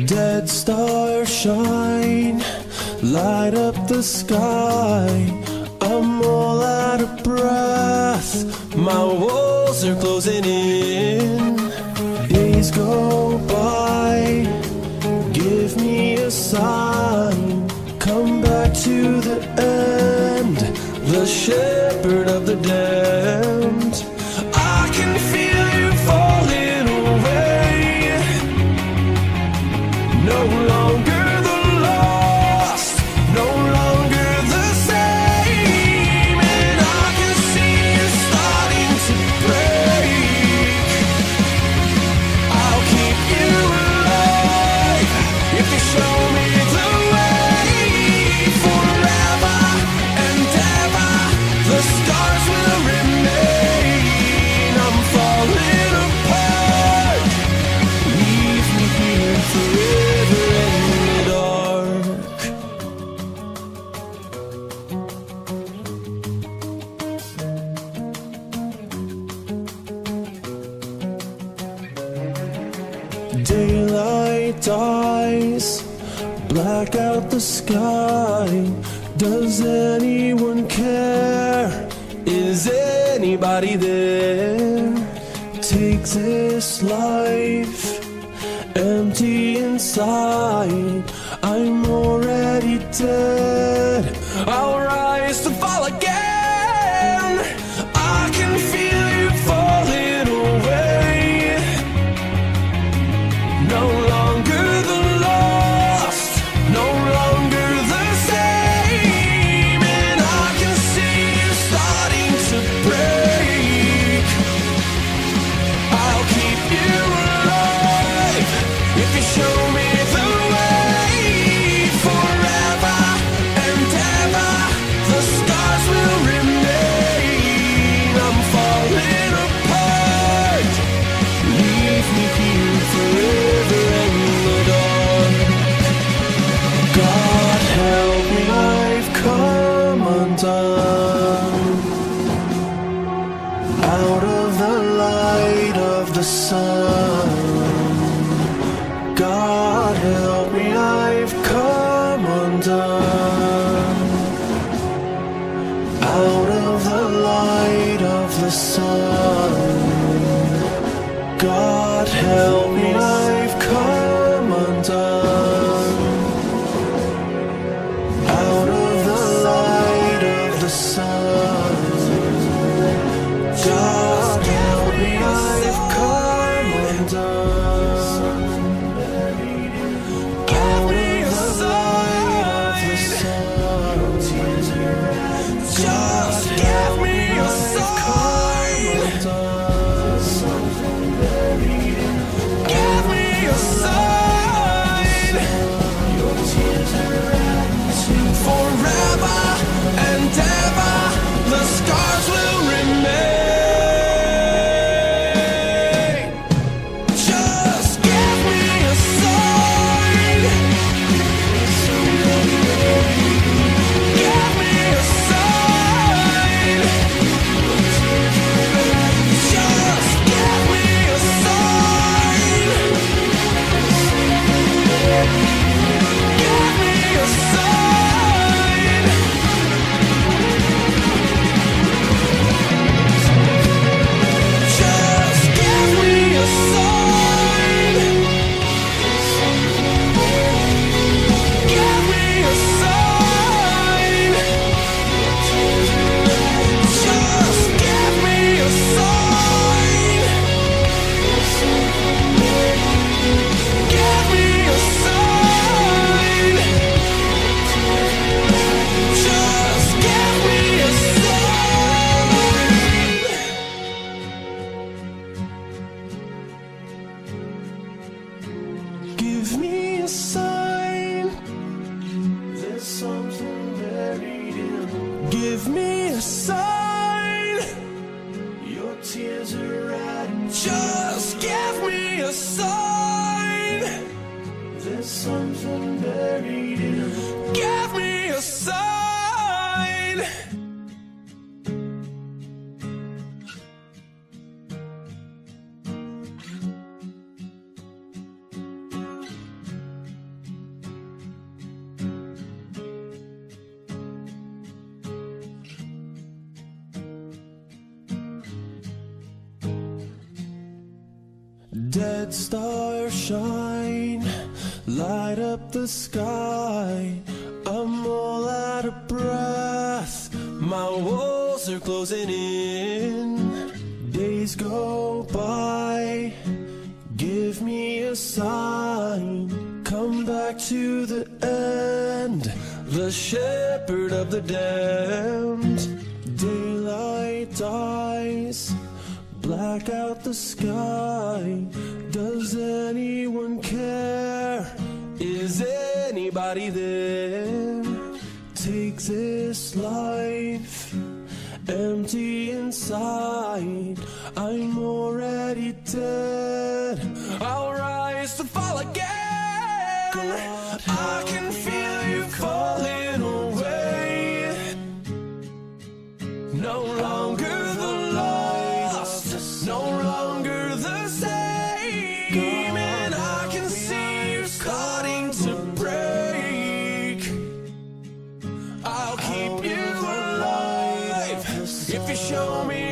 Dead stars shine, light up the sky. I'm all out of breath, my walls are closing in. Days go by, give me a sign. Come back to the end, the shepherd of the damned. I can feel you falling away. No longer the lost, no longer the same. And I can see you starting to break. I'll keep you alive if you show me the way. Forever and ever, the scars will remain. I'm falling apart. Leave me here forever in the dark. Daylight dies, black out the sky. Does anyone care? Is anybody there? Take this life, empty inside. I'm already dead. I'll rise to fall again. I can feel you falling away. No longer the lost, no longer the same. And I can see you starting to break. I'll keep you alive if you show me the way. Forever and ever, the scars will remain. I'm falling apart. Leave me here forever in the dark. God help me, I've come undone. Out of the light of the sun. God help me, I've come undone. Out of the light of the sun. God help me, I've come undone. Out of the light of the sun. God help me, I've come undone. Out of the light of the sun. Just give me a sign. dead stars shine, light up the sky. I'm all out of breath, my walls are closing in. Days go by, give me a sign. Come back to the end, the shepherd of the damned. Daylight dies, black out the sky. Does anyone care? Is anybody there? Take this life, empty inside. I'm already dead. I'll rise to fall again. God, I can feel you falling away. No longer the lost, no longer the same. And I can see you starting to break. I'll keep you alive if you show me